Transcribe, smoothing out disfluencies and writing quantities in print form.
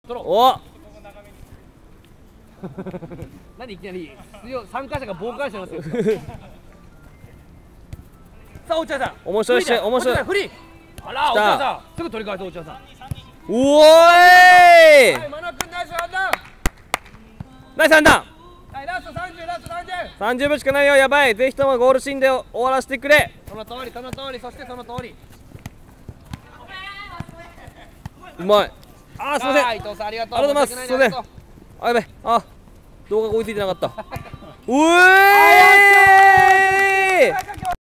お何いきなり参加者が傍観者になってるんですか。さあ落合さん面白い試合面白いフリー。あら落合さんすぐ取り返す落合さん。 おーい真野君ナイス判断。 ナイス判断。 はいラスト30ラスト30。 30秒しかないよ。やばい。ぜひともゴールシーンで終わらせてくれ。 その通りその通りそしてその通り。 うまい。あーすいません。 伊藤さんありがとう。 ありがとうございます。すいません。あやべあ動画が追いついてなかった。うえーい。